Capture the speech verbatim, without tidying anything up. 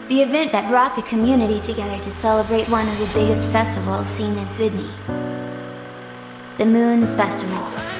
the event that brought the community together to celebrate one of the biggest festivals seen in Sydney. The Moon Festival.